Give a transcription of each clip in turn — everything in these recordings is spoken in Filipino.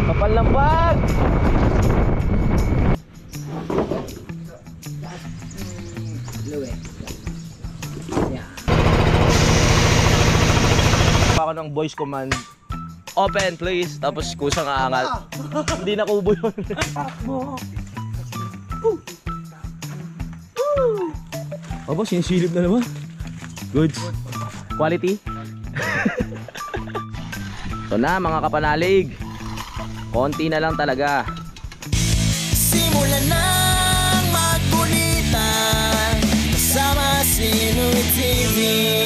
Kapal ng bag! Ako ng voice command. Open please. Tapos kusang aangal. Hindi na kubo yun. Aba, sinisilip na naman. Good. Quality. Ito na mga kapanalig. Konti na lang talaga. Simulan ng magkulitan kasama si Nuy TV.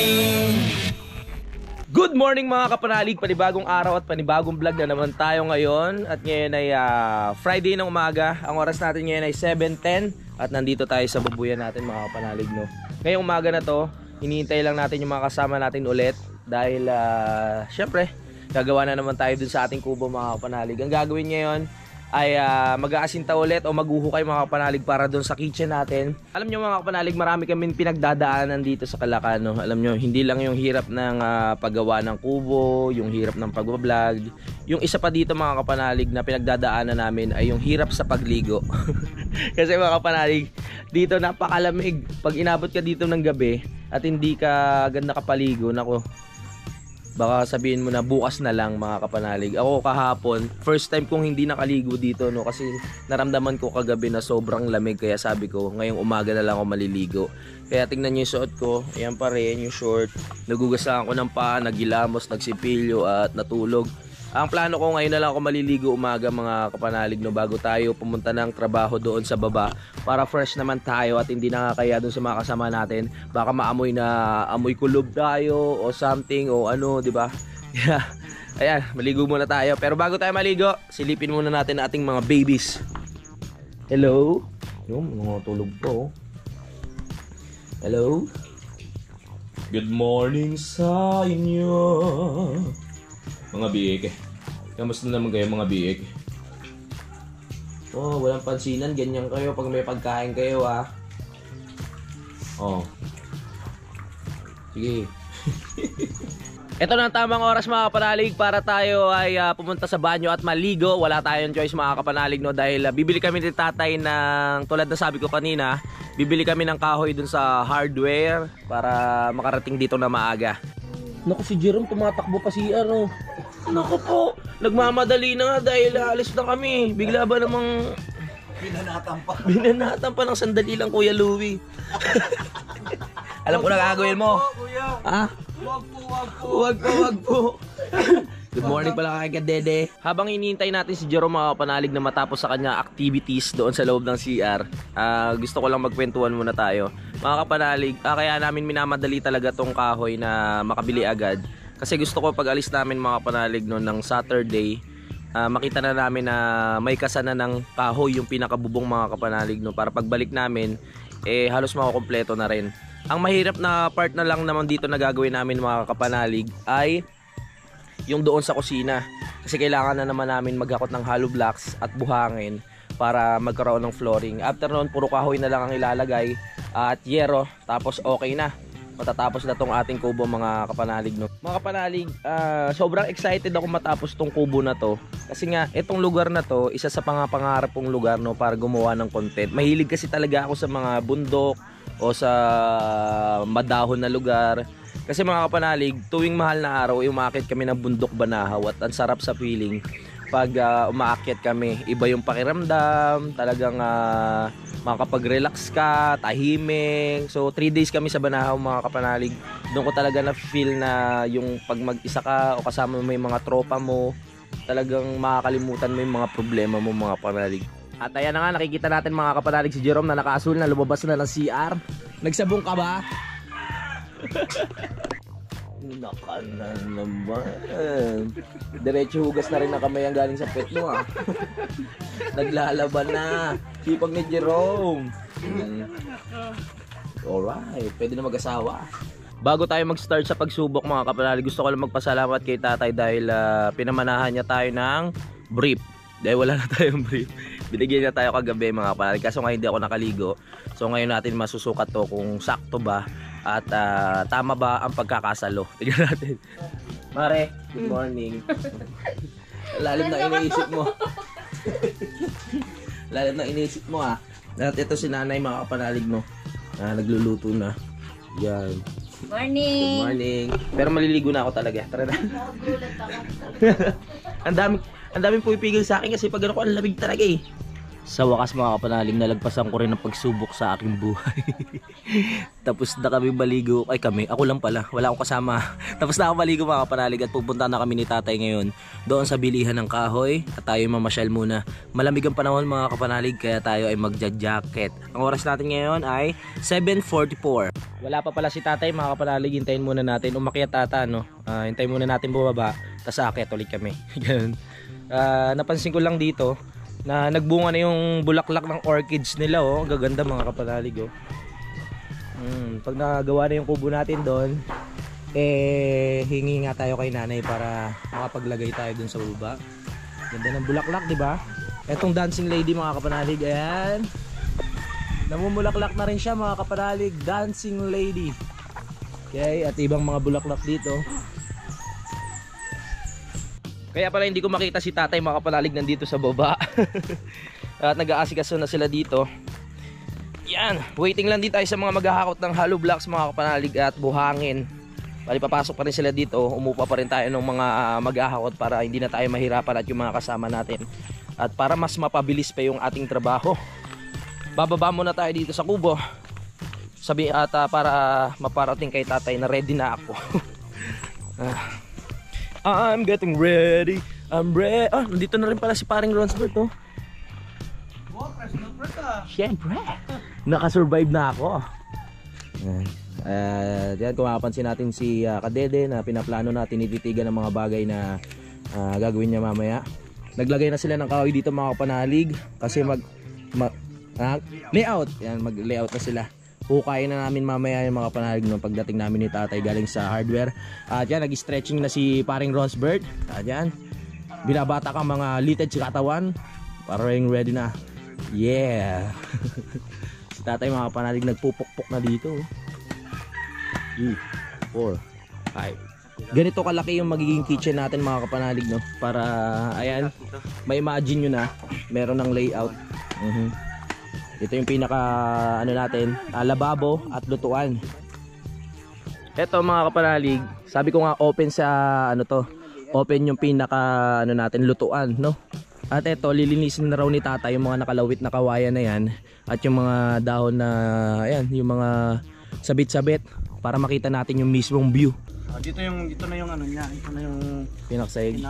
Good morning mga kapanalig, panibagong araw at panibagong vlog na naman tayo ngayon. At ngayon ay Friday ng umaga. Ang oras natin ngayon ay 7:10 at nandito tayo sa babuyan natin mga kapanalig, no. Ngayong umaga na to, hinihintay lang natin yung mga kasama natin ulit dahil syempre gagawa na naman tayo dun sa ating kubo mga kapanalig. Ang gagawin ngayon ay mag-aasinta ulit o maghuhukay mga kapanalig para doon sa kitchen natin. Alam nyo mga kapanalig, marami kaming pinagdadaanan dito sa Calacan, no? Alam nyo, hindi lang yung hirap ng paggawa ng kubo, yung hirap ng pag-vlog. Yung isa pa dito mga kapanalig na pinagdadaanan namin ay yung hirap sa pagligo. Kasi mga kapanalig, dito napakalamig. Pag inabot ka dito ng gabi at hindi ka ganda kapaligo, nako, baka sabihin mo na bukas na lang mga kapanalig. Ako kahapon, first time kong hindi nakaligo dito, no, kasi naramdaman ko kagabi na sobrang lamig, kaya sabi ko ngayong umaga na lang ako maliligo. Kaya tingnan niyo yung suot ko, ayan pa rin yung short. Nagugasahan ko ng paa, nagilamos, nagsipilyo at natulog. Ang plano ko ngayon na lang ako maliligo umaga mga kapanalig, no, bago tayo pumunta ng trabaho doon sa baba para fresh naman tayo at hindi nakakaya doon sa mga kasama natin. Baka maamoy na amoy kulob tayo o something o ano, di ba? Yeah. Ayan, maligo muna tayo. Pero bago tayo maligo, silipin muna natin ating mga babies. Hello? Yung mga tulog po. Hello? Good morning sa inyo. Mga biik. Kamusta naman kayo mga biik? Oh, walang pansinan. Ganyan kayo pag may pagkain kayo, ha. Oh. Sige. Ito na ang tamang oras mga kapanalig para tayo ay pumunta sa banyo at maligo. Wala tayong choice mga kapanalig, no, dahil bibili kami ni tatay ng, tulad na sabi ko kanina, bibili kami ng kahoy dun sa hardware para makarating dito na maaga. Naku, si Jerome tumatakbo pa si ano. Naku po, nagmamadali na nga dahil alis na kami. Bigla ba namang binanatan pa ng sandali lang Kuya Louie. Alam ko na gagawin mo. Ha? Wag po. Good morning pala kay Dede. Habang hinihintay natin si Jerome mga kapanalig na matapos sa kanya activities doon sa loob ng CR, gusto ko lang magkwentuhan muna tayo. Mga kapanalig, kaya namin minamadali talaga tong kahoy na makabili agad. Kasi gusto ko pag alis namin mga kapanalig noon ng Saturday, makita na namin na may kasana ng kahoy yung pinakabubong mga kapanalig, no, para pagbalik namin, halos makukompleto na rin. Ang mahirap na part na lang naman dito na gagawin namin mga kapanalig ay yung doon sa kusina, kasi kailangan na naman namin maghakot ng hollow blocks at buhangin para magkaroon ng flooring. After noon, puro kahoy na lang ang ilalagay at yero, tapos okay na, matatapos na tong ating kubo mga kapanalig, no. Mga kapanalig, sobrang excited ako matapos tong kubo na to, kasi nga itong lugar na to, isa sa pangarap kong lugar, no, para gumawa ng content. Mahilig kasi talaga ako sa mga bundok o sa madahon na lugar. Kasi mga kapanalig, tuwing mahal na araw, umaakit kami ng bundok Banahaw at ang sarap sa feeling pag umaakyat kami. Iba yung pakiramdam, talagang makapag-relax ka, tahimik. So 3 days kami sa Banahaw mga kapanalig. Doon ko talaga na-feel na yung pag mag-isa ka o kasama mo yung mga tropa mo, talagang makakalimutan mo yung mga problema mo mga kapanalig. At ayan na nga, nakikita natin mga kapanalig si Jerome na naka-asul na lumabas na ng CR. Nagsabong ka ba? Naka na naman. Diretso hugas na rin na kamay ang galing sa pet mo, ha. Naglalaban na. Sipag ni Jerome. Alright, pwede na mag-asawa. Bago tayo mag-start sa pagsubok mga kapanalig, gusto ko lang magpasalamat kay tatay dahil pinamanahan niya tayo ng brief. Dahil wala na tayong brief, binigyan na tayo kagabi mga kapanalig, kaso nga hindi ako nakaligo. So ngayon natin masusukat to kung sakto ba at tama ba ang pagkakasalo. Tignan natin. Mare, good morning. Lalim na iniisip mo. Lalim na iniisip mo ah. At ito si nanay mga kapanalig no. Nagluluto na. Yan. Morning. Good morning. Pero maliligo na ako talaga. Tara na. Ang daming pumipigil sa akin kasi pag ano ko ang lamig talaga eh. Sa wakas mga kapanalig, nalagpasan ko rin ang pagsubok sa aking buhay. Tapos na kami maligo. Ay kami, ako lang pala. Wala akong kasama. Tapos na ako maligo mga kapanalig at pupunta na kami ni tatay ngayon doon sa bilihan ng kahoy at tayo mamasyal muna. Malamig ang panahon mga kapanalig kaya tayo ay magja-jacket. Ang oras natin ngayon ay 7:44. Wala pa pala si tatay mga kapanalig. Hintayin muna natin. Umakyat tata no. Hintayin muna natin bumaba. Tapos aakyat ulit kami. Ganun. Napansin ko lang dito na nagbunga na yung bulaklak ng orchids nila oh. Gaganda mga kapanalig oh. Pag nagawa na yung kubo natin doon, hingi nga tayo kay nanay para makapaglagay tayo dun sa baba. Ganda ng bulaklak, di ba? Etong dancing lady mga kapanalig, ayan. Namumulaklak na rin siya mga kapanalig, dancing lady. Okay, at ibang mga bulaklak dito. Kaya pala hindi ko makita si tatay mga kapanalig nandito sa baba. At nag-aasikaso na sila dito. Yan, waiting lang din tayo sa mga maghahakot ng hollow blocks mga kapanalig at buhangin. Bali papasok pa rin sila dito, umupa pa rin tayo ng mga maghahakot para hindi na tayo mahirapan at yung mga kasama natin. At para mas mapabilis pa yung ating trabaho, bababa muna tayo dito sa kubo. Sabi at para maparating kay tatay na ready na ako. I'm getting ready. I'm ready. Nandito na rin pala si paring Ronsbert oh. Siyempre. Nakasurvive na ako. Yan kung mapapansin natin si Kadede na pinaplano natin ititigan ng mga bagay na gagawin niya mamaya. Naglagay na sila ng kahoy dito mga kapanalig kasi layout. Yan, mag-layout na sila. Hukayin na namin mamaya yung mga panalig no, pagdating namin ni tatay galing sa hardware. At yan, nag-stretching na si paring Ronsbert. At yan, binabata ka mga litid sa katawan para ring ready na. Yeah. Si tatay mga panalig nagpupukpok na dito. 2, 4, 5. Ganito kalaki yung magiging kitchen natin mga kapanalig no. Para ayan, may imagine nyo na meron ng layout. Ito yung pinaka ano natin, lababo at lutuan. Ito mga kapanalig, sabi ko nga open sa ano to, open yung pinaka ano natin lutuan, no? At ito lilinisin na raw ni tatay yung mga nakalawit na kawayan na yan at yung mga dahon na ayan, yung mga sabit-sabit para makita natin yung mismong view. Dito na yung ano niya, ito na yung pinakasahig.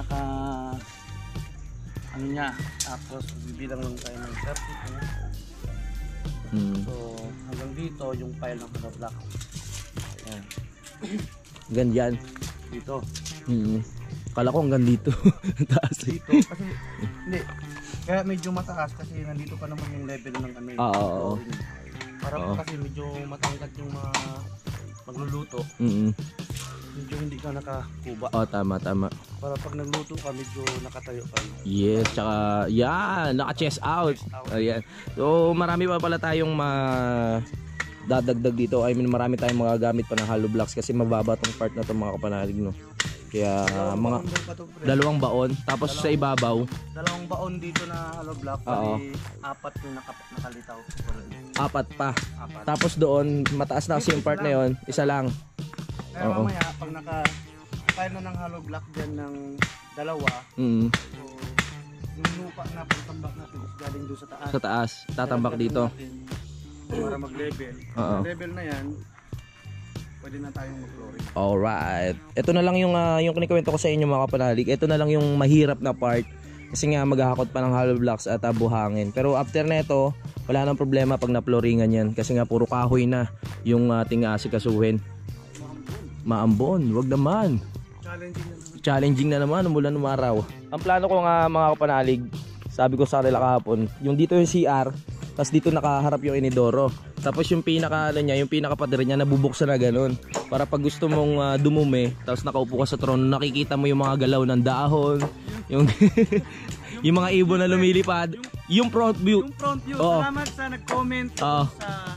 Ano niya, tapos bibilang lang tayo ng 30. So hanggang dito yung pile ng hollow block. Ayan. Ganyan. Dito. Kala ko hanggang dito. Taas dito kasi hindi. Kaya medyo mataas kasi nandito pa naman yung level ng ano. Oo. Para kasi medyo matangkad yung mga magluluto. Medyo hindi ka nakakuba. Tama. Para pag nagluto ka medyo nakatayo ka. Yes, tsaka yan, naka-chest out. Ayan. So marami pa pala tayong dadagdag dito. I mean marami tayong magagamit pa ng hollow blocks kasi mababa tong part na to mga kapanalig no. Kaya mga dalawang baon tapos sa ibabaw. Dalawang baon dito na hollow block. Pali 4 yung nakalitaw. 4 pa. Tapos doon mataas na kasi yung part na yon, isa lang. Kaya mamaya pag naka-kaya na ng hollow block dyan ng dalawa, so yung lupa na pagtambak natin is galing doon sa taas. Sa taas, tatambak dito. Para mag-level. Level na yan, pwede na tayong mag-flooring. Alright. Ito na lang yung kinikwento ko sa inyo mga kapanalig. Ito na lang yung mahirap na part. Kasi nga maghahakot pa ng hollow blocks at buhangin. Pero after na ito, wala nang problema pag na-flooringan yan. Kasi nga puro kahoy na yung ating asikasuhin. Maambon, wag naman. Challenging na naman umulan umaraw. Ang plano ko nga mga kapanalig, sabi ko sa kanila kahapon, yung dito yung CR, tapos dito nakaharap yung inidoro. Tapos yung pinaka niya, yung pinaka pader niya nabubuksan na ganun. Para pag gusto mong dumumi, tapos nakaupo ka sa trono, nakikita mo yung mga galaw ng dahon, yung yung mga ibon na lumilipad, yung front view. Yung front view. Salamat sa nag-comment sa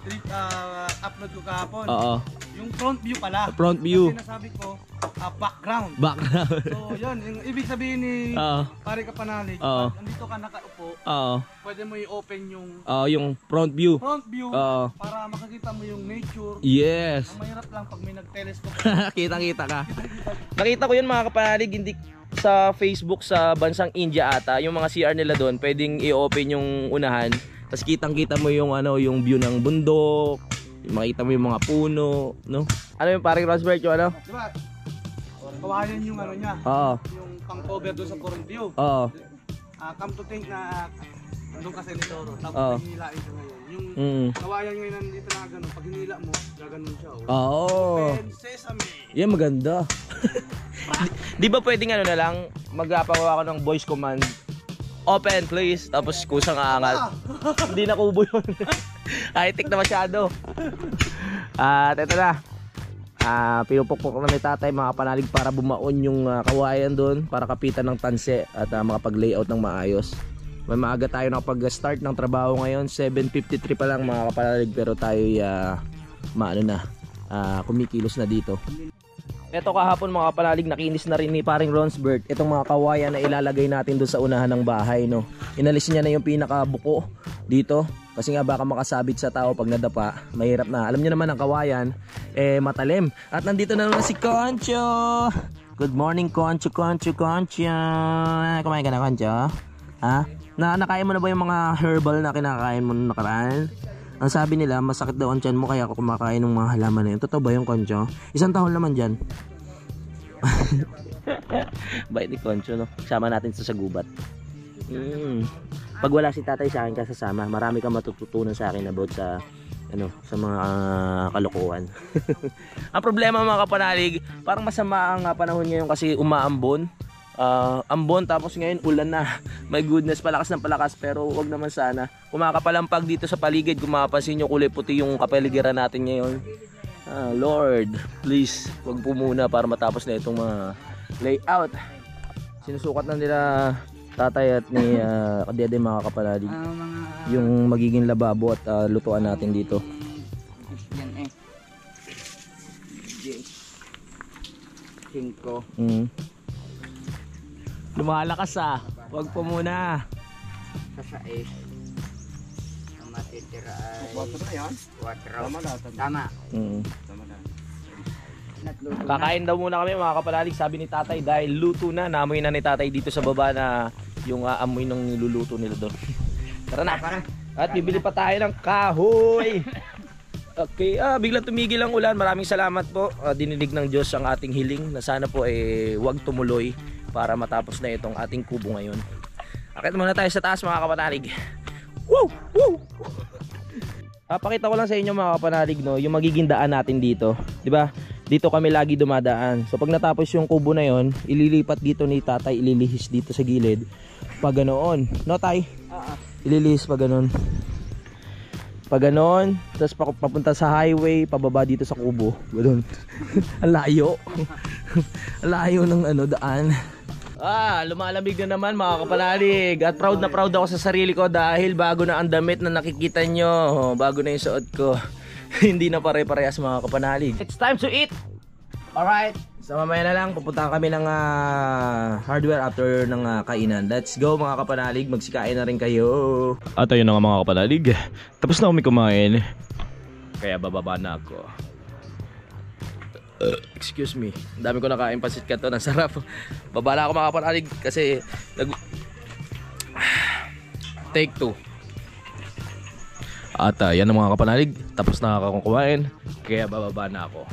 upload ko kahapon. Oo. Yung front view pala. Front view. Kasi nasabi ko, background. Background. So, yun. Yung ibig sabihin ni Oo. pare ka panalig, Oo. pag andito ka nakaupo, Oo. pwede mo i-open yung Yung front view. front view Oo. para makakita mo yung nature. Yes. Ang mahirap lang pag may nag-telescope. Kitang-kita ka. Nakita ko yun mga kapanalig, hindi sa Facebook sa bansang India ata, yung mga CR nila doon, pwedeng i-open yung unahan. Tapos kitang-kita mo yung yung view ng bundok, makita mo yung mga puno, no? Ano yung paring Rosbert, yung ano? Diba? Kawayan yung ano niya. Oo. Yung pang-cover doon sa front view. Oo. Come to think na andun kasi ni Toro. Tapos Oo. hinilain siya ngayon. Yung kawayan ngayon nandito na gano'n. Pag hinila mo, gaganon siya. Oo. Open sesame. Yan maganda. Di ba pwedeng ano na lang, magpagawa ko ng voice command, open please, tapos kusang aangat. Hindi na kubo yun. High-tech na masyado. At ito na. Pinupukpok na ni tatay mga kapanalig para bumaon yung kawayan doon para kapitan ng tanse at makapag-layout ng maayos. May maaga tayo nakapag-start ng trabaho ngayon, 7:53 pa lang mga kapanalig, pero tayo kumikilos na dito. Ito kahapon mga kapanalig, nakinis na rin ni paring Ronsbert itong mga kawayan na ilalagay natin doon sa unahan ng bahay, no. Inalis niya na yung pinakabuko dito kasi nga baka makasabit sa tao pag nadapa, mahirap na. Alam niyo naman ang kawayan matalim. At nandito na naman si Concho. Good morning Concho. Kumain ka na Concho? Ha? Nakain mo na ba yung mga herbal na kinakain mo nung nakaraan? Ang sabi nila, masakit daw ang tiyan mo kaya ako kumakain ng mga halaman na yun. Totoo ba yung Concho? 1 taon naman dyan. Bait ni Concho, no? Sama natin sa gubat. Pag wala si tatay sa akin kasasama, marami kang matututunan sa akin about sa mga kalokohan. Ang problema mga kapanalig, parang masama ang panahon ngayon kasi umaambon. Ambon tapos ngayon ulan na. My goodness, palakas ng palakas, pero wag naman sana. Kumakapalampag dito sa paligid, kung mapapansin nyo kulay puti yung kapaligiran natin ngayon. Lord, please wag po muna para matapos na itong mga layout. Sinusukat na nila tatay at ni Kadede mga kapanalig yung magiging lababo at lutuan natin dito. Yan 5 Lumalakas wag po muna. sa 6 ang matitira ay 4 na yan. 4. Tama. Kakain daw muna kami mga kapanalig, sabi ni tatay, dahil luto na. Naamoy na ni tatay dito sa baba na yung amoy ng niluluto nila doon. Tara na. At bibili pa tayo ng kahoy. Okay, biglang tumigil ang ulan. Maraming salamat po. Dinilig ng Diyos ang ating hiling na sana po wag tumuloy para matapos na itong ating kubo ngayon. Akit muna tayo sa taas mga kapanalig. Woo! Woo! Pakita ko lang sa inyo mga kapanalig, no, yung magiging daan natin dito. 'Di ba? Dito kami lagi dumadaan. So pag natapos yung kubo na yon, ililipat dito ni tatay, ililihis dito sa gilid. Pag ganoon, no tay? Ililihis pa ganoon. Pag ganoon, tapos papunta sa highway, pababa dito sa kubo. Ganoon. Ang layo. Ang layo ng daan. Lumalamig na naman mga kapanalig. At proud na proud ako sa sarili ko dahil bago na ang damit na nakikita nyo. Bago na yung suot ko. Hindi na pare-parehas mga kapanalig. It's time to eat! Alright, so mamaya na lang pupunta kami ng hardware after ng kainan. Let's go mga kapanalig, magsikain na rin kayo. At ayun na nga mga kapanalig, tapos na kami kumain. Kaya bababa na ako. Excuse me, ang dami ko nakain pansit kanton, ang sarap. Baba na ako mga kapanalig kasi take 2. At yan ang mga kapanalig, tapos na ako kumain. Kaya bababa na ako.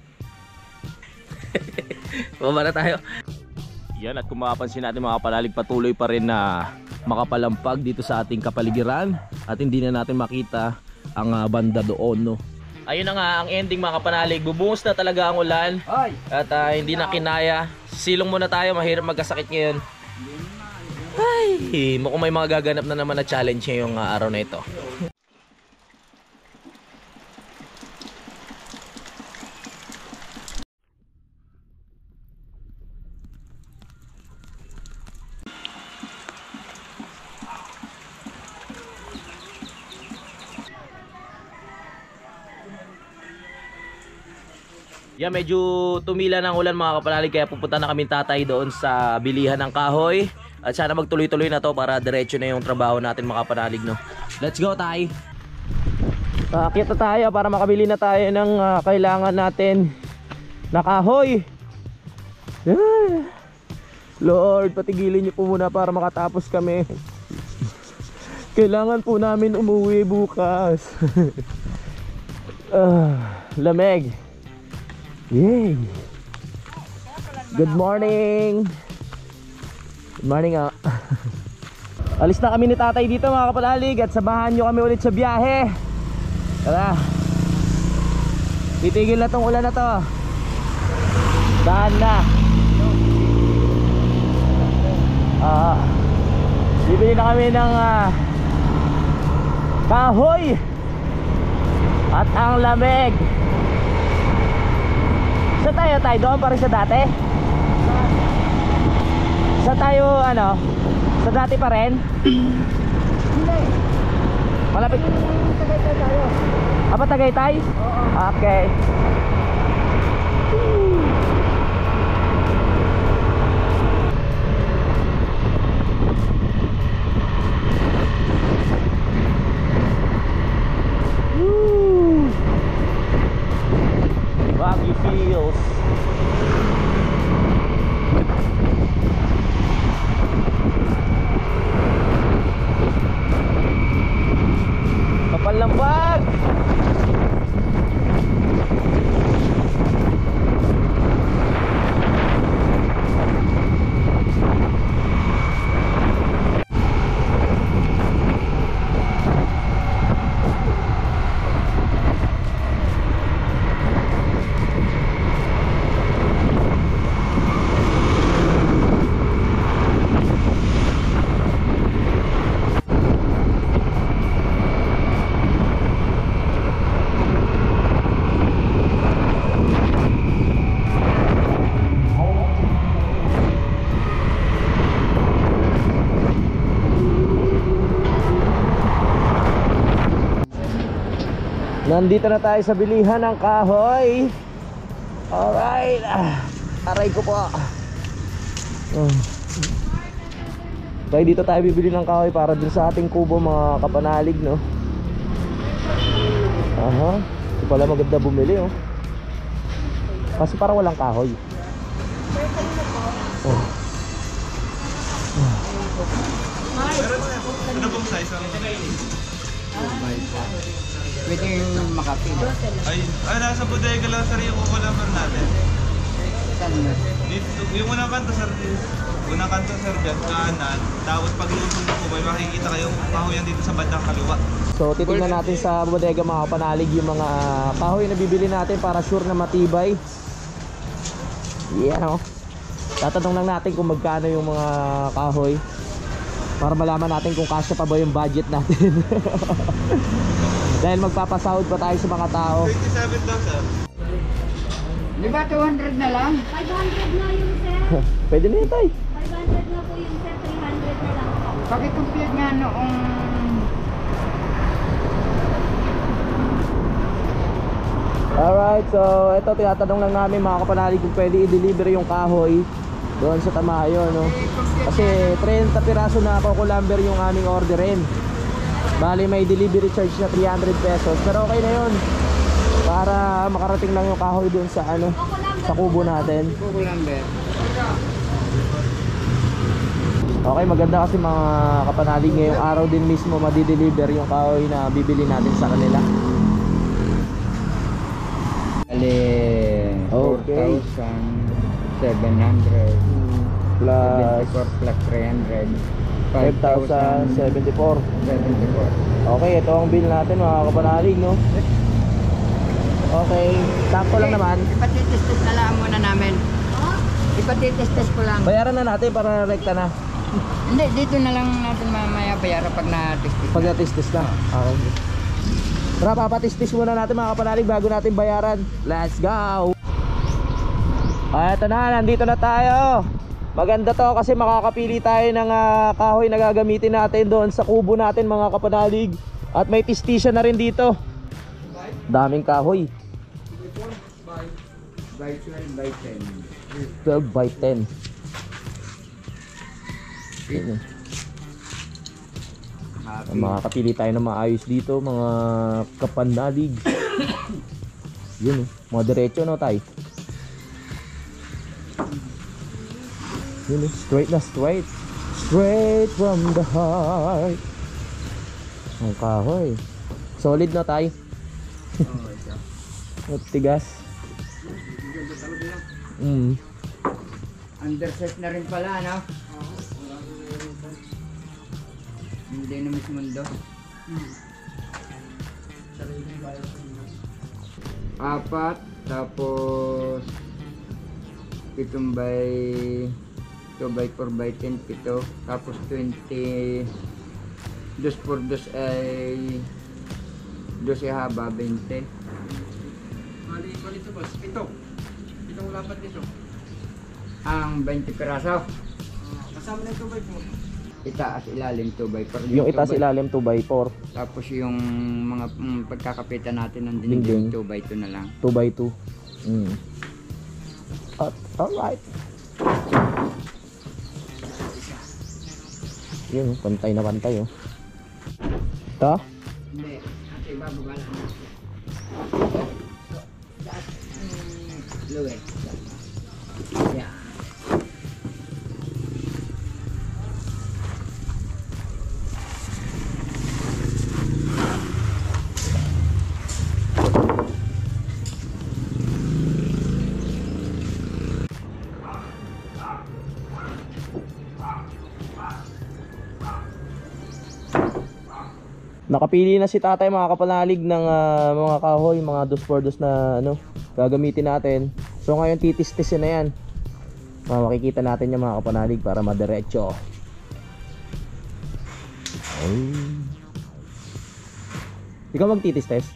Bababa na tayo. Yan, at kung mapapansin natin mga kapanalig, patuloy pa rin na makapalampag dito sa ating kapaligiran. At hindi na natin makita ang banda doon, no. Ayun na nga ang ending mga kapanalig. Bubungos na talaga ang ulan. At hindi na kinaya. Silong muna tayo, mahirap magkasakit ngayon. Ay, mukhang may mga gaganap na naman na challenge ngayong araw na ito. Yeah, medyo tumila ng ulan mga kapanalig, kaya pupunta na kami tatay doon sa bilihan ng kahoy. At sana magtuloy-tuloy na to para diretso na yung trabaho natin mga kapanalig, no? Let's go, tay! Akit na tayo para makabili na tayo ng kailangan natin na kahoy. Lord, patigilin niyo po muna para makatapos kami. Kailangan po namin umuwi bukas. Lamig. Yay! Good morning! Good morning nga. Alis na kami ni tatay dito mga kapanalig at samahan nyo kami ulit sa biyahe. Tara. Titigil na tong ulan na to. Daan na. Bibili na kami ng kahoy at ang lamig. Sa tayo doon pa rin sa dati? Sa tayo ano? Sa dati pa rin? Hindi. Malapit. Tagaytay tayo. Apa Tagaytay? Oo. Okay. Woo! Baguio feels. Kapal ng bag. Nandito na tayo sa bilihan ng kahoy. Alright. Aray ko po. Okay, dito tayo bibili ng kahoy para dun sa ating kubo mga kapanalig, no? Aha. Ito pala maganda bumili, oh. Kasi parang walang kahoy. Oh. Ano bang size ang Pwede yung makapin. ay nasa bodega lang sir yung kukulamar natin. Saan yun? Dito, yung unang kanto sir, dyan, kanan. Tapos pag lusong mo po, may makikita kayong kahoyan dito sa bandang kaliwa. So titingnan natin sa bodega mga kapanalig yung mga kahoy na bibili natin para sure na matibay. Yeah, no? Tatanong lang natin kung magkano yung mga kahoy para malaman natin kung kasya pa ba yung budget natin. Dahil magpapasahod pa tayo sa mga tao. 27 lang sir. Di ba 200 na lang? 500 na yun, sir. Pwede na yun tayo. 500 na po yun, sir. 300 na lang po. Pakicompute nga noong... Alright, so ito tinatanong lang namin mga kapanalig kung pwede i-deliver yung kahoy doon sa Tamayo, no? Kasi 30 piraso na Coco Lumber yung aming orderin. Bali may delivery charge na 300 pesos, pero okay na yun para makarating lang yung kahoy doon sa ano, sa kubo natin. Kukulamber. Okay, maganda kasi mga kapanalig ngayong araw din mismo madi-deliver yung kahoy na bibili natin sa kanila. Bale, Okay. 4,700. Plus 74 plus 300. 5,074. 74. Okay, ito ang bill natin mga kapanalig, no? Okay, sakto lang naman. Ipatitis-tis na lang muna namin. Ipatitis-tis ko lang. Bayaran na natin para rekta na. Hindi, dito na lang natin mamaya bayaran pag na-tistis. Pag natistis na. Okay. Tara, papatistis muna natin mga kapanalig bago natin bayaran. Let's go! Eto na, nandito na tayo. Maganda to kasi makakapili tayo ng kahoy na gagamitin natin doon sa kubo natin mga kapanalig. At may tistisya na rin dito. Daming kahoy. By 12 by 10. 12 by 10. Yun, Happy. makakapili tayo ng maayos dito, mga kapanalig. Yun, mga diretso, no, tay? Yun, straight na straight. Straight from the heart. Ang kahoy. Solid na, tay. At tigas. Underset na rin pala, no? Hindi na mismo mundo. Apat, tapos 7 by 2 by 4 by 10, 7, tapos 20, 2 por 2 ay 12 haba, 20. Mali ito boss, ito. Itong lapat nito. Ang 20 piraso, Kasama na ito ba ito? itaas ilalim 2 by 4. Yung itaas ilalim 2 by 4. Tapos yung mga pagkakapitan natin ng Dingding. dingding 2 by 2 na lang. 2 by 2. Alright. Yun, pantay na pantay, oh. Ito? Hindi, ate bababa lang. Luwet. Yeah. Nakapili na si tatay, mga kapanalig, ng mga kahoy, mga 2x2 na ano, gagamitin natin. So ngayon titis-tisin na yan. Makikita natin yung mga kapanalig para madiretso. Ikaw magtitis-test?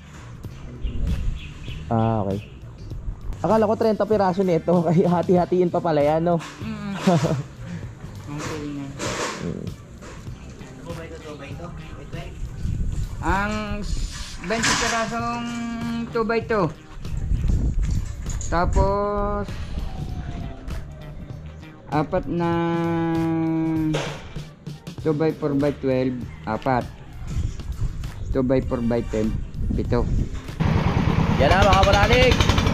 Ah, okay. Akala ko 30 piraso nito, kaya hati-hatiin pa pala yan, no? Ang 20 pirasong 2 by 2. Tapos apat na 2 by 4 by 12, apat. 2 by 4 by 10, 7. Yan na, mga kapanalig!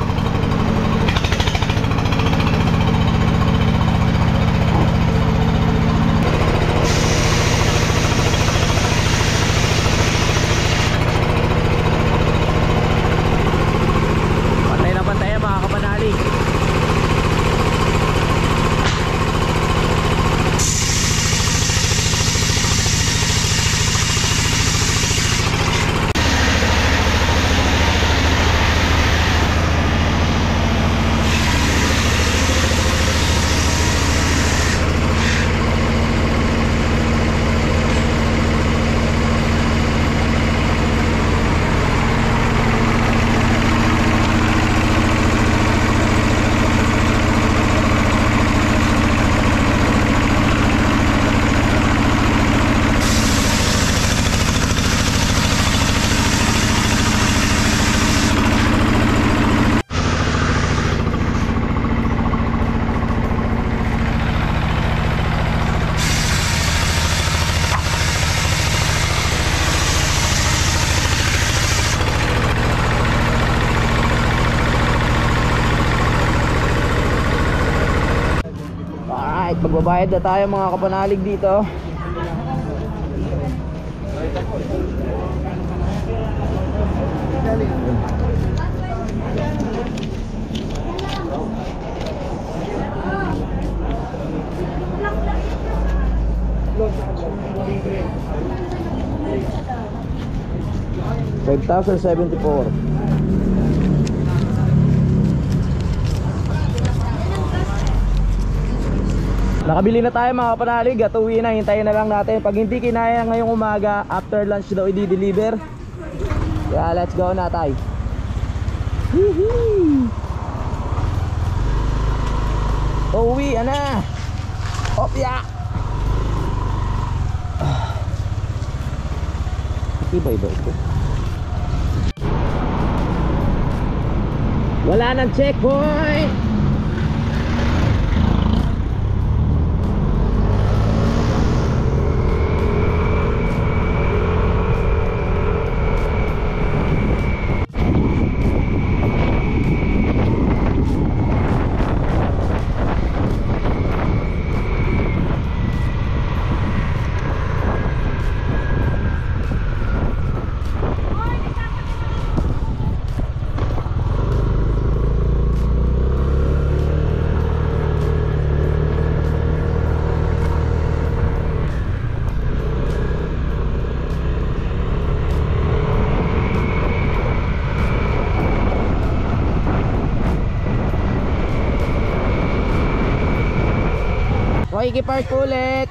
Alright, magbabayad na tayo, mga kapanalig, dito. $5,074. Nakabili na tayo, mga kapanalig, at uwi na. Hintayin na lang natin. Pag hindi kinaya ngayong umaga, after lunch daw i-deliver. Kaya let's go na tayo. Uwi na. Opya. Iba-iba ito. Wala nang checkpoint. Ikipark ulit.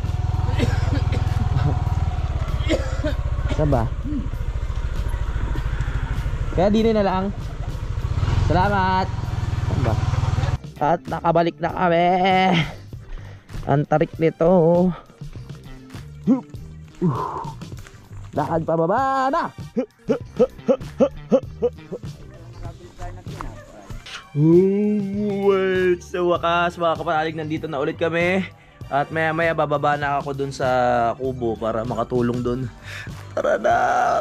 Saba? Kaya din na lang. Salamat. Saba? At nakabalik na kami. Ang tarik nito. Lakad pa baba na. Wait, sa wakas mga kapanalig, nandito na ulit kami. At maya maya bababa na ako dun sa kubo para makatulong dun. Tara na.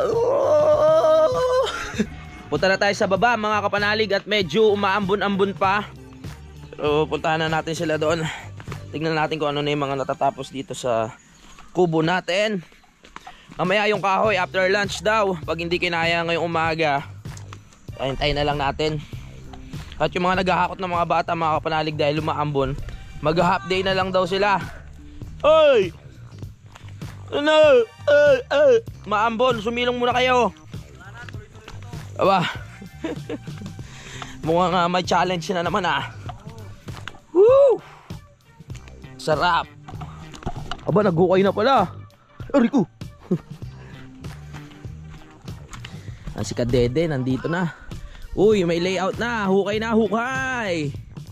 Punta na tayo sa baba mga kapanalig at medyo umaambon-ambon pa. So puntahan na natin sila doon. Tignan natin kung ano na yung mga natatapos dito sa kubo natin. Mamaya yung kahoy after lunch daw. Pag hindi kinaya ngayong umaga, tayin na lang natin. At yung mga naghahakot ng mga bata mga kapanalig dahil umaambon, mag-half day na lang daw sila. Oy! Ano? Maambon, sumilong muna kayo. Aba. Mukhang may challenge na naman ah. Woo! Sarap. Aba, naghukay na pala. Arico. Ang si Kadede nandito na. Uy, may layout na. Hukay na, hukay.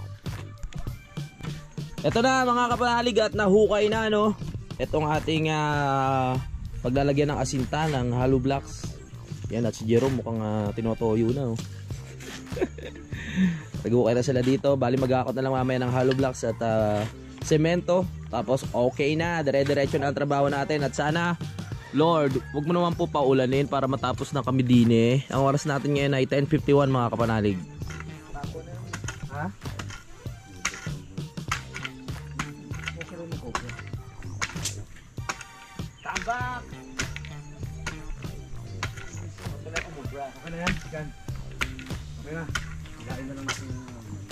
Ito na mga kapanalig at nahukay na no. Itong ating paglalagyan ng asinta ng hollow blocks. Yan, at si Jerome mukhang tinotoyo na. Naghukay na sila dito. Bali maghahakot na lang mamaya ng hollow blocks at semento. Tapos okay na. Dire-diretso na ang trabaho natin. At sana, Lord, huwag mo naman po paulanin para matapos na kami din eh. Ang oras natin ngayon ay 10:51 mga kapanalig. Ha? Tambak! Okay na yan? Gan. Okay na. Hilain na lang natin yung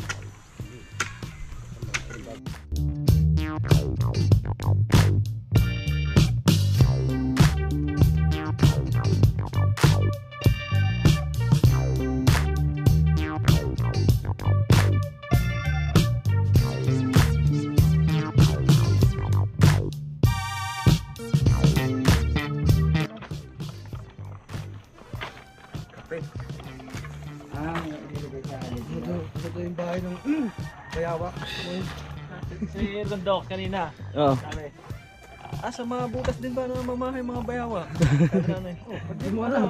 ito yung bahay ng bayawak. Si Rondok kanina. Oh. Sabi, sa mga butas din ba na mamahay mga bayawak? Hindi mo alam.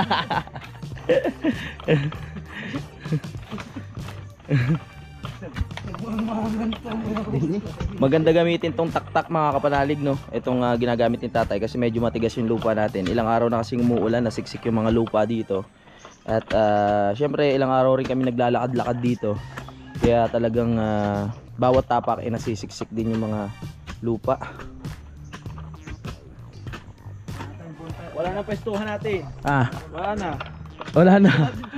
Maganda gamitin tong taktak mga kapanalig no. Itong ginagamit ni tatay kasi medyo matigas yung lupa natin. Ilang araw na kasing umuulan, nasiksik yung mga lupa dito. At syempre ilang araw rin kami naglalakad-lakad dito. Kaya talagang bawat tapak ay nasisiksik din yung mga lupa. Wala na pwestuhan natin. Wala na. Wala na.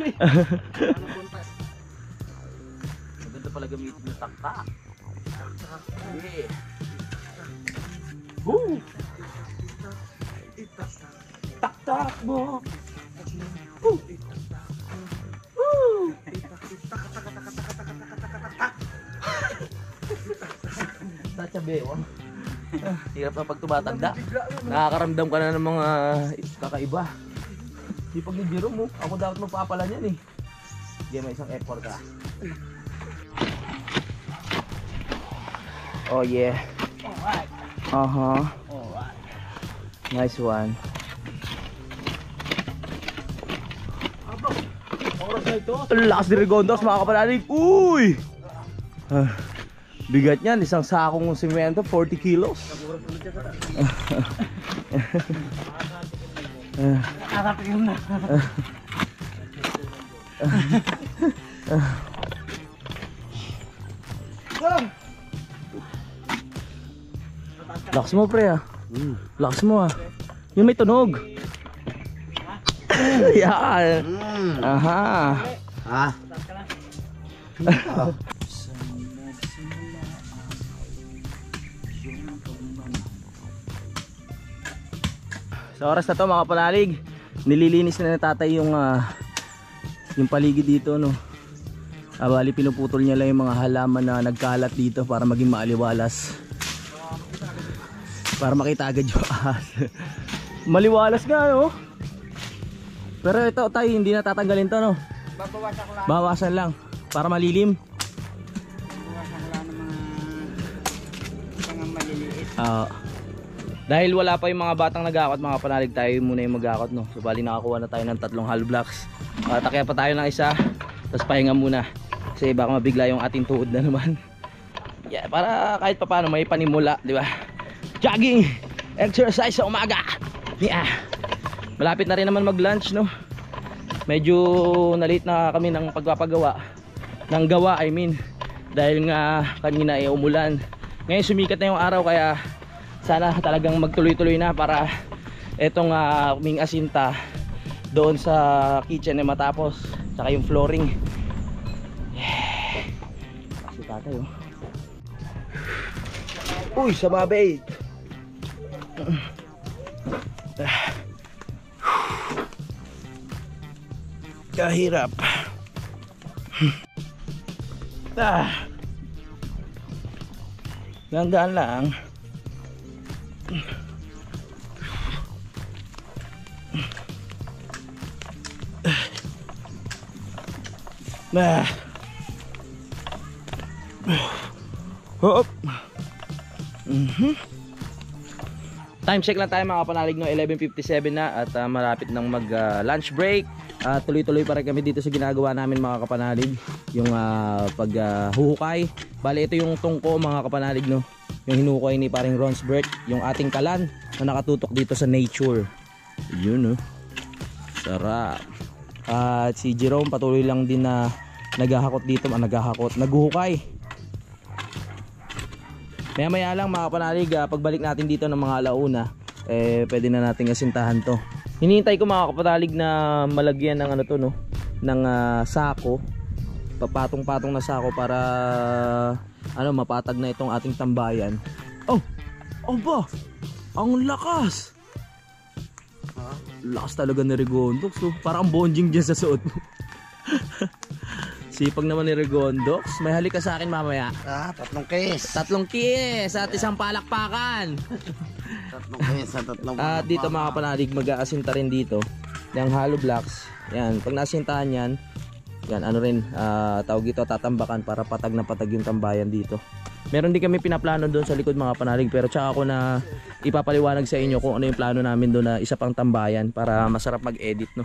Maganda pala gamitin yung taktak. Yeah. Woo! Taktak mo. Woo! Woo! Tatsabewan. Hirap na pag tumatanda. Nakakaramdam ka na ng mga kakaiba. Di pag nibiro mo, ako dapat magpapala niyan eh. Hindi, may isang effort ka. Oh yeah. Alright. Alright. Nice one. Oras Ang lakas ni Rigondox mga kapanalig. Uy! Bigat niyan, isang sakong simento, 40 kilos. Nakakapigil na. Lakas mo pre ah. Lakas mo ah. Yung may tunog. Yan. Aha. Ah. Sa oras na to mga panalig, nililinis na ng tatay yung paligid dito no. Bali pinuputol niya lang yung mga halaman na nagkalat dito para maging maaliwalas. Para makita agad yung ahas. Maliwalas nga no. Pero ito tayo hindi na tatanggalin to no. Bawasan lang para malilim. Bawasan lang ng mga maliliit. Dahil wala pa yung mga batang nag-akot mga panalig, tayo muna yung mag-akot no. So bali nakakuha na tayo ng 3 hollow blocks. Takya pa tayo ng isa, tapos pahinga muna. Kasi baka mabigla yung ating tuhod na naman. Yeah, para kahit pa paano may panimula, di ba? Jogging, exercise sa umaga. Yeah. Malapit na rin naman mag-lunch no. Medyo na-late na kami ng pagpapagawa. Ng gawa I mean. Dahil nga kanina ay umulan. Ngayon sumikat na yung araw kaya sana talagang magtuloy-tuloy na para etong kuming asinta doon sa kitchen ay matapos. Tsaka yung flooring. Yeah. Kasi tatay oh. Uy, sa babay. Kahirap. Gandaan lang. Hop. Time check lang tayo mga kapanalig no, 11:57 na at malapit nang mag lunch break. Tuloy-tuloy pa rin kami dito sa ginagawa namin mga kapanalig, yung paghuhukay. Bali ito yung tungko mga kapanalig no, yung hinukay ni paring Ronsbert, yung ating kalan na nakatutok dito sa nature. Yun no, sarap. At si Jerome patuloy lang din na naghahakot dito, naghuhukay. Maya-maya lang mga kapanalig, pagbalik natin dito ng mga alauna, pwede na nating asintahan to. Hinihintay ko mga kapanalig na malagyan ng ano to no, ng sako, papatong-patong na sako para mapatag na itong ating tambayan. Oh, ba? Ang lakas. Lakas talaga ni Rigondox. So, parang bonjing dyan sa suot mo. Sipag naman ni Rigondox. May halika sa akin mamaya. 3 kiss. 3 kiss at isang palakpakan. 3 kiss at 3 At dito mga kapanalig, mag-aasinta rin dito yung hollow blocks. Yan, pag nasintahan yan, yan ano rin, tawag ito tatambakan para patag na patag yung tambayan dito. Meron din kami pinaplano doon sa likod mga kapanalig, pero tsaka ako na ipapaliwanag sa inyo kung ano yung plano namin doon na isa pang tambayan para masarap mag-edit no.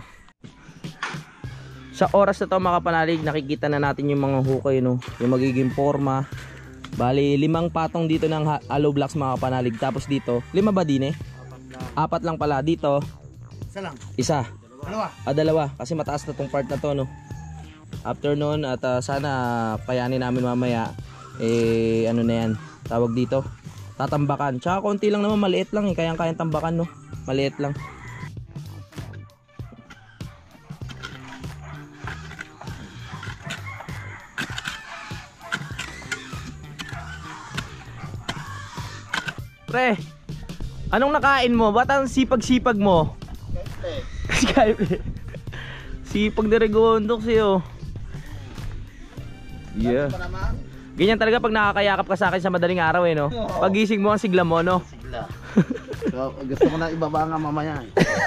Sa oras na to mga kapanalig, nakikita na natin yung mga hukay no, yung magiging forma. Bali 5 patong dito ng hollow blocks mga kapanalig. Tapos dito 5 ba din 4 lang pala dito. Isa lang. Isa. Dalawa. 2 kasi mataas na tong part na to no. After nun at sana payanin namin mamaya ano na yan, tawag dito tatambakan. Tsaka konti lang naman, maliit lang kayang tambakan no, maliit lang. Pre, anong nakain mo? Ba't ang sipag-sipag mo? Skype. Sipag na Rigondox sa'yo. Yeah. Ganyan talaga pag nakakayakap ka sa akin sa madaling araw no. Pagising mo ang sigla mo no. Sigla. So, gusto ko na ibaba nga mamaya.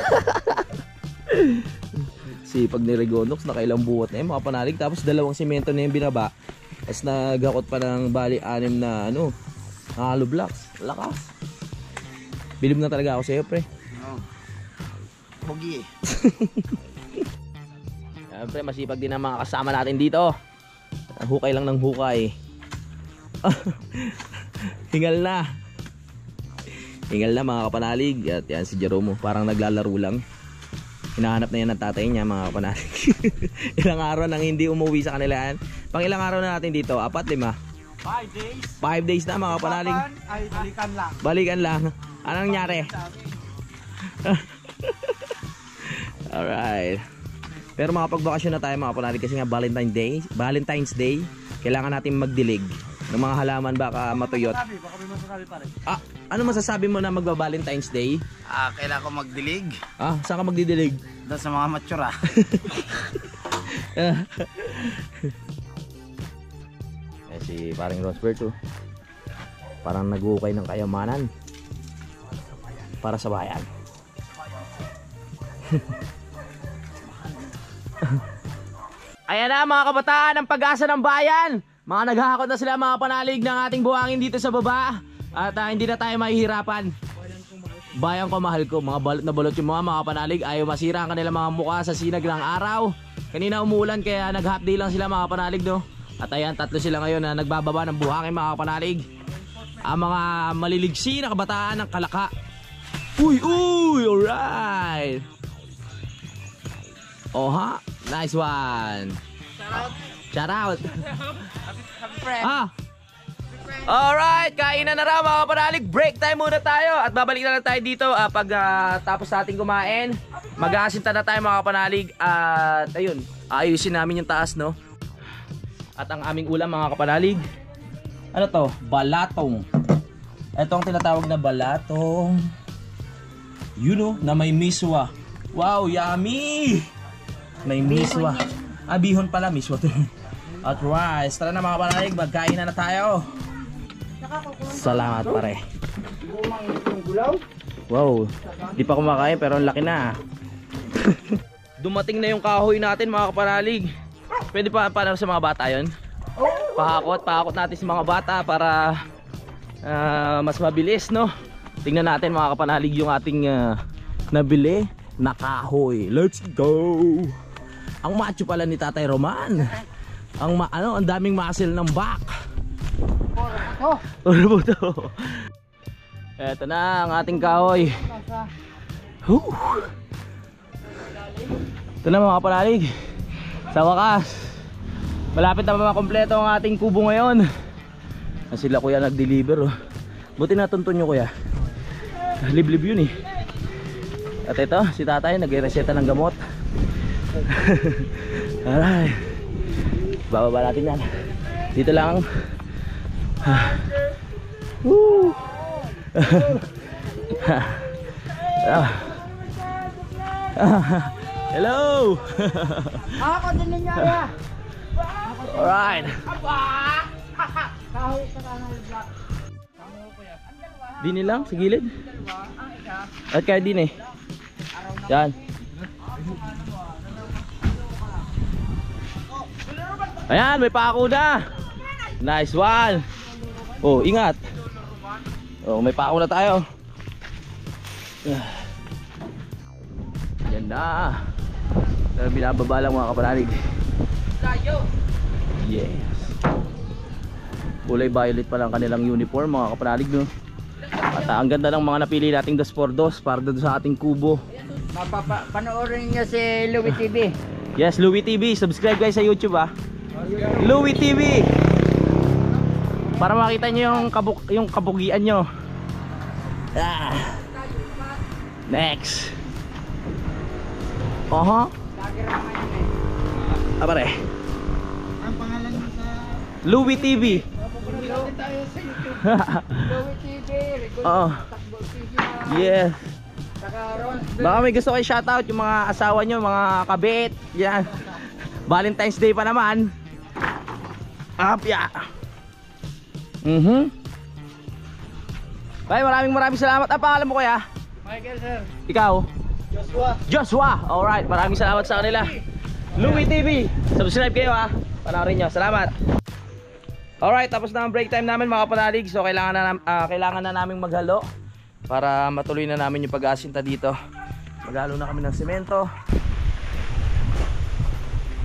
Sipag ni Rigondox, nakailang buwat na mga panalig. Tapos 2 semento na yung binaba. Tapos nagakot pa ng bali 6 na hollow blocks. Lakas. Bilib na talaga ako sa'yo pre. Pogi. Siyempre, masipag din ang mga kasama natin dito. Hukay lang ng hukay. Hingal na. Hingal na mga kapanalig. At yan si Jerome, parang naglalaro lang. Hinahanap na yan ng tatay niya mga kapanalig. Ilang araw nang hindi umuwi sa kanila yan. Pang ilang araw na natin dito? 4, 5? 5 days. 5 days na mga kapanalig. Ay, balikan lang. Balikan lang. Anong nangyari? Alright. Pero makapagbakasyon na tayo mga kapanalig kasi nga Valentine's Day. Kailangan natin magdilig ng mga halaman baka matuyot. Baka may masasabi pa rin. Ano masasabi mo na magba-Valentine's Day? Kailangan ko magdilig Saan ka magdidilig? doon sa mga matsura. Si paring Rosberto parang nag-uukay ng kayamanan para sa bayan. Ayan na mga kabataan, ang pag-asa ng bayan. Mga naghahakot na sila mga panalig ng ating buhangin dito sa baba. At hindi na tayo mahihirapan. Bayan ko, mahal ko. Mga balot na balot yung mga panalig. Ayaw masira ang kanilang mga mukha sa sinag ng araw. Kanina umulan kaya nag-half day lang sila mga panalig, no? At ayan, 3 sila ngayon na nagbababa ng buhangin mga panalig. Ang mga maliligsi na kabataan ng Kalaka. Uy, alright. Oha, nice one. Shout out. Alright, kainan na raw mga panalig. Break time muna tayo. At babalik na lang tayo dito pag tapos natin kumain. Mag-aasinta na tayo mga panalig. At ayun, ayusin namin yung taas, no? At ang aming ulam mga kapanalig, ano to? Balatong. Ito ang tinatawag na balatong. You know, na may miswa. Wow, yummy! May miswa. Bihon pala, miswa to. At rice. Tara na mga kapanalig, magkain na tayo. Salamat pare. Wow, di pa kumakain pero ang laki na. Dumating na yung kahoy natin mga kapanalig. Pwede pa para sa mga bata yun? Pahakot natin sa mga bata para mas mabilis, no? Tingnan natin mga kapanalig yung ating nabili na kahoy. Let's go! Ang macho pala ni Tatay Roman. Ang daming muscle ng back. Puro buto. Eto na ang ating kahoy. Ito na mga kapanalig. Sa wakas, malapit na makompleto ang ating kubo ngayon. Sila kuya nag-deliver, oh. Buti natuntun nyo kuya. Liblib yun eh. At ito, si tatay nag-reseta ng gamot. Alright, bababa natin yan. Dito lang. Woo! Hello! Ako din ninyo ya. Alright. Dini lang sa gilid. At kaya din eh. Yan. Ayan, may pako na. Nice one. Oh, ingat. Oh, may pako na tayo. Yan na. Pero binababa lang mga kapanalig. Yes. Kulay violet pa lang kanilang uniform mga kapanalig, no? At ang ganda ng mga napili nating 2x2 para doon sa ating kubo. Panoorin niyo si Louie TV. Yes, Louie TV. Subscribe guys sa YouTube Louie TV. Para makita nyo yung kabugian nyo. Next. Pare. Ang pangalan mo sa Louie TV. Louie tayo sa YouTube. Louie TV. Oo. Yes. Saka Ron. Baka may gusto kayo shoutout yung mga asawa nyo, mga kabit. Yan. Valentine's Day pa naman. Apya. Bye, maraming salamat. Ang pangalan mo kuya? Michael, sir. Ikaw? Joshua. Alright, maraming salamat sa kanila. Louie TV. Subscribe kayo panoorin nyo. Salamat. Alright, tapos na ang break time namin mga kapanalig. So kailangan na namin maghalo para matuloy na namin yung pag-aasinta dito. Maghalo na kami ng semento.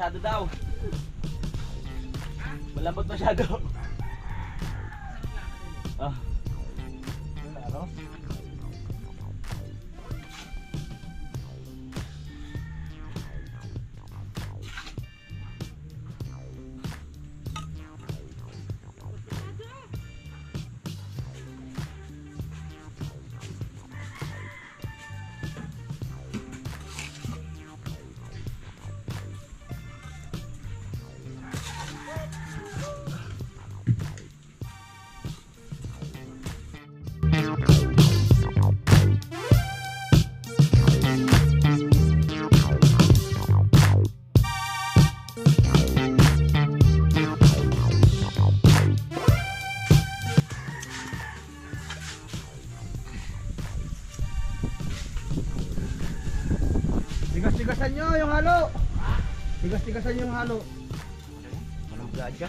masyado daw. Malambot masyado. Ah. Ano? Tigas-tigasan nyo yung halo. Tigas-tigasan nyo yung halo. Anong gaja?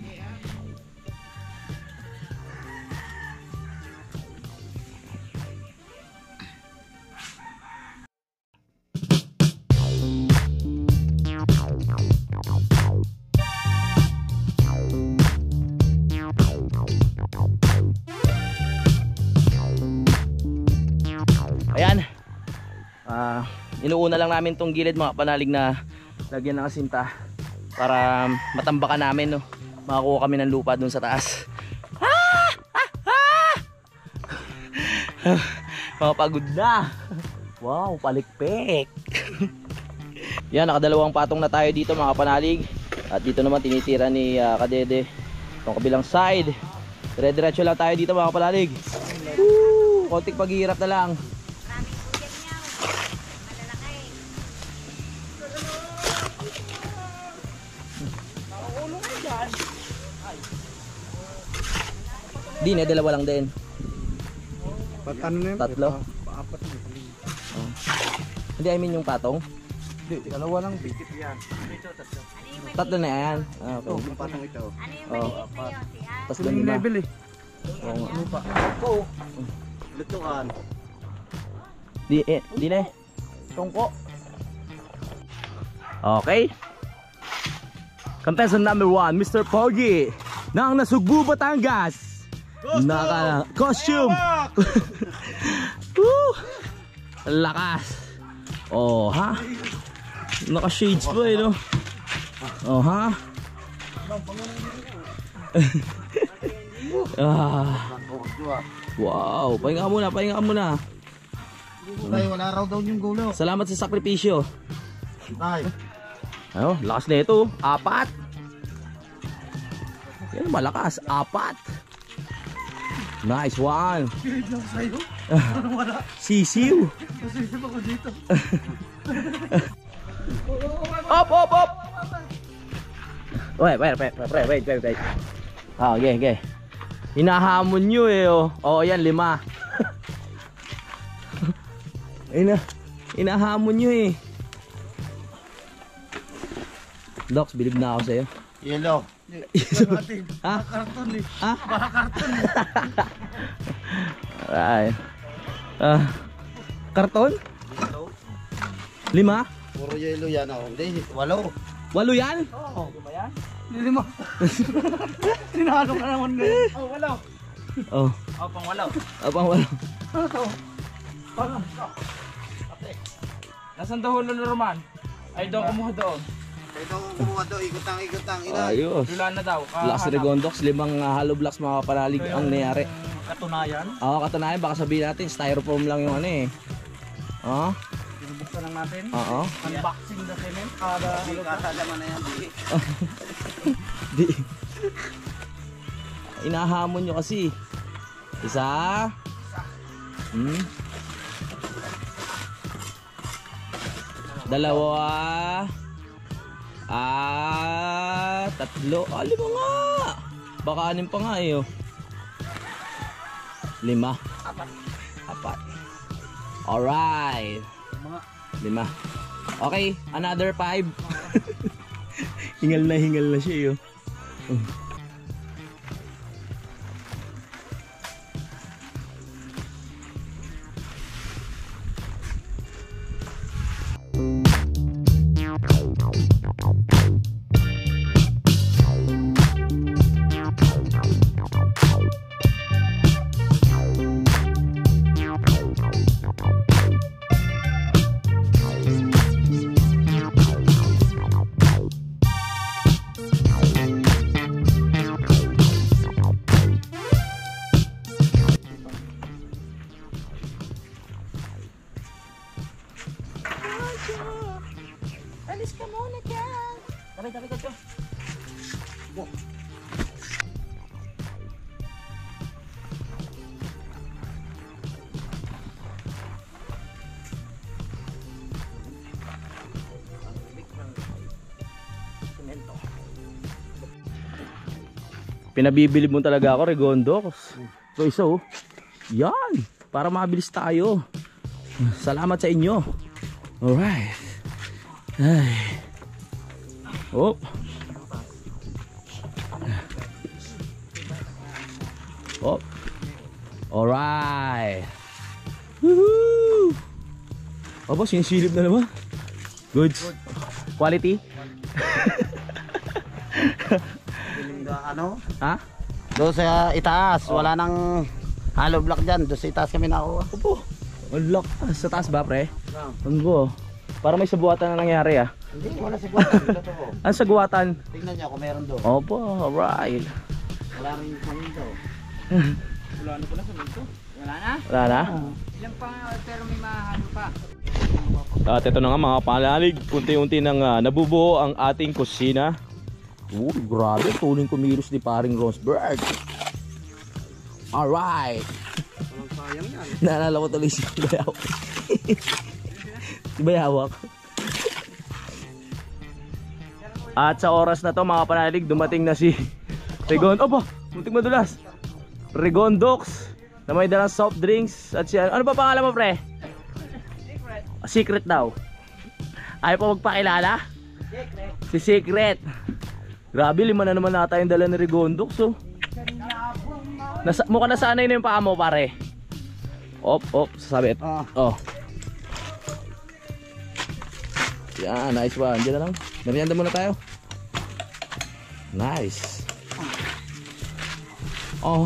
Ayan. Inuuna lang namin tong gilid mga panalig na lagyan ng asinta para matambakan namin, no. Makakuha kami ng lupa dun sa taas. Mapagod na. Wow, palikpik. Yan, nakadalawang patong na tayo dito mga panalig. At dito naman tinitira ni Kadede itong kabilang side. Dire-diretso lang tayo dito mga panalig. Woo! Konting paghihirap na lang. Di na, dalawa lang din. Ano na yun? Tatlo? Apat na. Oh. Hindi, I mean yung patong. Hindi, dalawa lang. Tatlo na yan. Ah, okay. Yung patong ito. Oh. Tapos Ito doon yung lima. level eh. Oo nga. Ano pa? Ito. Lutuan. Di na eh. Tungko. Okay. Contestant number 1, Mr. Pogi ng Nasugbu, Batangas. Naka costume. Woo! Lakas. Oh, ha? Naka shades pa eh, no? Oh, ha? Wow, pahinga ka muna, pahinga ka muna. Tay, wala raw daw yung gulo. Salamat sa sakripisyo. Tay. Ano, lakas na ito. 4. Yan, malakas. 4. Nice one. Kilig lang sa'yo. Wala. Sisiw. Masisip ako dito. Op, op, op. Wait. Ah, okay. Hinahamon nyo eh, oh. Oh, yan, 5. Hinahamon nyo eh. Docs, bilib na ako sa'yo. Yellow. Ha? Karton eh. Ha? Baka karton eh. Alright. Karton? 5? Puro yellow yan oh. Hindi, 8. 8 yan? Hindi mo. Tinalo ka naman ngayon. Oh, wala. Oh. Pang 8. Pang 8. Ano to? Parang. Nasaan daw na Roman? Ay doon kumuha doon. Ito kumuha daw, ikutang. Ayos. Wala na daw. Lakas Regondox, 5 hollow blocks mga kapanalig ang nangyari. Katunayan. Oo, katunayan, baka sabihin natin styrofoam lang yung ano eh. Oo. Binubuksan lang natin. Oo. Unboxing the cement. Kada Hindi kasalaman na yan. Di. Inahamon nyo kasi. Isa. Dalawa. 3. 5 nga. Baka 6 pa nga eh. 5. 4. Alright. 5. Okay, another 5. hingal na siya yun. Alis ka muna dyan. Tabi ka dyan. Pinabibili mo talaga ako, Regondo. So isa oh. Yan, para mabilis tayo. Salamat sa inyo. Alright. Ay. Oh. Oh. Alright. Woohoo. Aba, sinisilip na naman. Goods. Quality. Ano? Ha? Doon sa itaas, wala nang hollow block dyan. Doon sa itaas kami nakuha. Opo. Unlock. Sa taas ba, pre? Ano? Para may sabuatan na nangyari ah. Hindi, wala sa buwan. Ang saguatan? Tingnan niyo kung meron doon. Opo, alright. Wala rin sa window. Wala na pala sa dito. Wala na? Wala na? Ilang pa pero may mahalo pa. At ito na nga mga panalig, unti-unti nang nabubuo ang ating kusina. Grabe, tuling kumilos ni paring Rosberg. Alright. Walang sayang yan. Naalala ko tuloy si Bayawak. Si Bayawak. At sa oras na to mga panalig, dumating na si Regondo. Opo, muntik madulas. Regondox na may dalang soft drinks. At siya, ano ba pangalan mo, pre? Secret. Secret daw. Ayaw pa magpakilala? Secret. Si Secret. Grabe, 5 na naman nata yung dala ni Regondox. So. Mukha nasanay na yung paa mo, pare. Op, sasabit. Oh. Yan, nice one. Diyan na lang. Merienda muna tayo. Nice. Oh.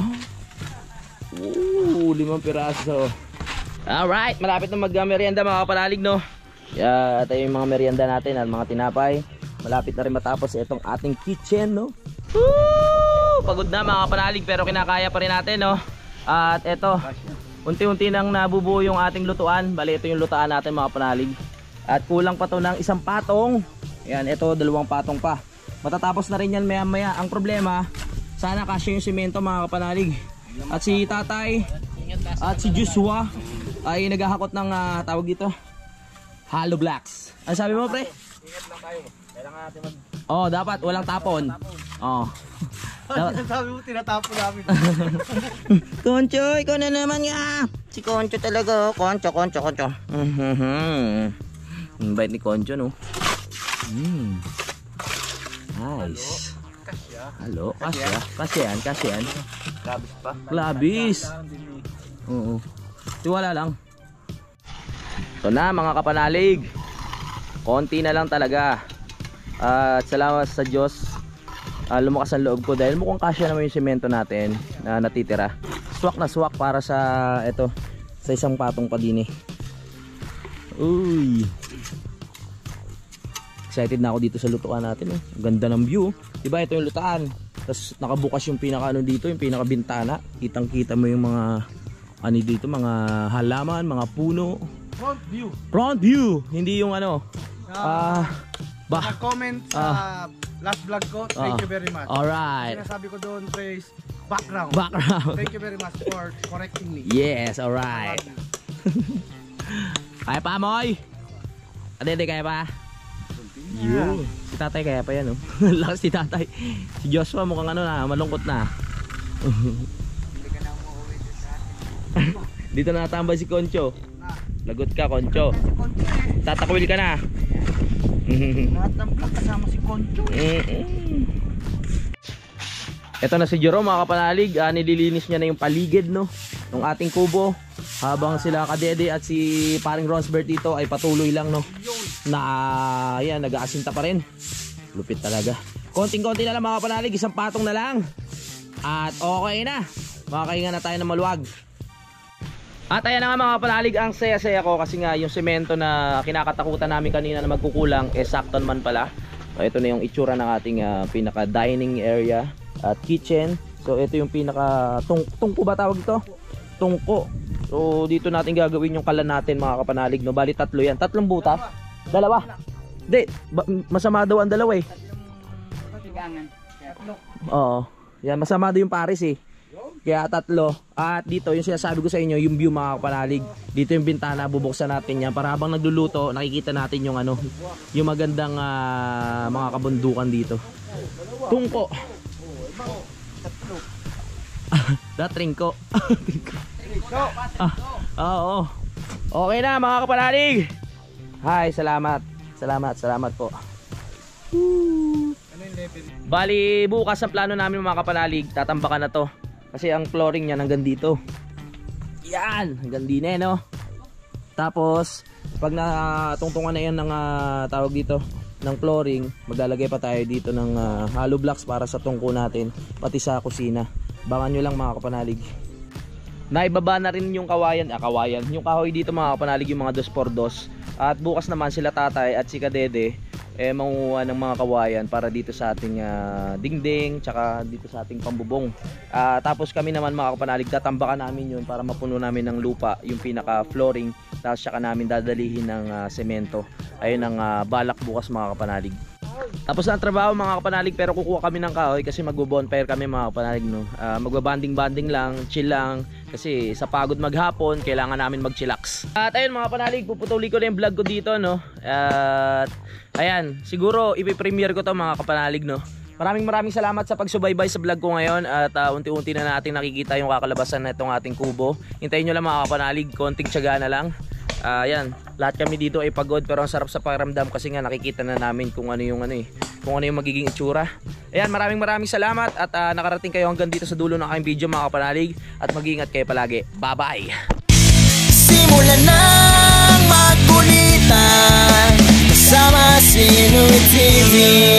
5 piraso. Alright, malapit na mag-merienda mga kapanalig, no? Ito yung mga merienda natin at mga tinapay. Malapit na rin matapos itong ating kitchen, no? Woo! Pagod na mga kapanalig pero kinakaya pa rin natin, no? At eto, unti-unti nang nabubuo yung ating lutuan. Bali, ito yung lutuan natin mga kapanalig. At kulang pa to ng 1 patong. Ayan, ito 2 patong pa. Matatapos na rin yan maya-maya. Ang problema, sana kasya yung simento mga kapanalig. At si Tatay at si Joshua ay naghahakot ng tawag dito, hollow blocks. Ano sabi mo, pre? Ingat lang tayo. Kailangan natin mag... Oh, dapat walang tapon. Oh. Sabi mo, tinatapo namin. Koncho, ikaw na naman nga. Si Koncho talaga. Koncho. Bait ni Koncho, no? Nice. Halo, kasya yan. Labis pa. Labis. Oo. Tiwala lang. So na mga kapanalig, konti na lang talaga. At salamat sa Diyos, lumakas ang loob ko dahil mukhang kasya naman yung semento natin na natitira. Swak na swak para sa ito, sa 1 patong pa din eh. Uy, excited na ako dito sa lutuan natin eh. Ganda ng view. Diba ito yung lutaan, tapos nakabukas yung pinaka ano dito, yung pinaka bintana. Kitang kita mo yung mga ano dito, mga halaman, mga puno. Front view, hindi yung ano. Comment sa last vlog ko, thank you very much. Alright. Sinasabi ko doon, praise background. Thank you very much for correcting me. Yes, alright. Kaya pa, Moy? Adede, kaya pa? Yun. Si Tatay kaya pa yan, oh. Lakas si Tatay. Si Joshua mukhang ano na, malungkot na. Hindi ka na umuwi sa atin. Dito na natambay si Koncho. Lagot ka, Koncho. Tatakwil ka na. Lahat ng vlog kasama si Koncho. Ito na si Jerome mga kapanalig. Nililinis niya na yung paligid, no, ng ating kubo. Habang sila Kadede at si paring Rosberg dito ay patuloy lang, no, na yan, nag-aasinta pa rin. Lupit talaga. Konting-konti na lang mga kapanalig, 1 patong na lang. At okay na. Makakahinga na tayo ng maluwag. At ayan na nga mga kapanalig, ang saya-saya ko kasi nga yung semento na kinakatakutan namin kanina na magkukulang, sakto naman pala. Ito na yung itsura ng ating pinaka dining area at kitchen. So ito yung pinaka tungko ba tawag ito? Tungko. So dito natin gagawin yung kalan natin mga kapanalig, no. Bali 3 yan. 3 butas. 2. Hindi, masama daw ang 2 eh. Oo. Yan, masama daw yung pares eh. Kaya 3. At dito yung sinasabi ko sa inyo, yung view mga kapanalig. Dito yung bintana, bubuksan natin yan para habang nagluluto, nakikita natin yung ano, yung magandang mga kabundukan dito. Tungko. Datringko. Oo. Okay na mga kapanalig. Hi, salamat. Salamat po. Bali, bukas ang plano namin mga kapanalig, tatambakan na to. Kasi ang flooring niya hanggang dito. Yan, hanggang din eh, no? Tapos, pag natungtungan na yan ng tawag dito, ng flooring, maglalagay pa tayo dito ng hollow blocks para sa tungko natin, pati sa kusina. Bangan nyo lang mga kapanalig. Naibaba na rin yung kawayan, yung kahoy dito mga kapanalig, yung mga 2x2. At bukas naman sila tatay at si Kadede manguha ng mga kawayan para dito sa ating dingding, tsaka dito sa ating pambubong. Tapos kami naman mga kapanalig, tatambakan namin yun para mapuno namin ng lupa yung pinaka flooring, tapos tsaka namin dadalihin ng semento. Ayun ang balak bukas mga kapanalig. Tapos ang trabaho mga kapanalig, pero kukuha kami ng kahoy kasi magbo-bonfire kami mga kapanalig, no. Magbabanding-banding lang, chill lang kasi sa pagod maghapon kailangan namin mag-chillax. At ayun mga kapanalig, puputuli ko na yung vlog ko dito, no. At ayan, siguro ipi-premiere ko to mga kapanalig, no. Maraming salamat sa pagsubaybay sa vlog ko ngayon at unti-unti na natin nakikita yung kakalabasan na itong ating kubo. Hintayin nyo lang mga kapanalig, konting tiyaga na lang. Ayan, lahat kami dito ay pagod pero ang sarap sa pakiramdam kasi nga nakikita na namin kung ano yung magiging itsura. Ayan, maraming salamat at nakarating kayo hanggang dito sa dulo ng aking video mga kapanalig at mag-iingat kayo palagi. Bye-bye! Simulan ng magkulitan kasama si Nuit TV.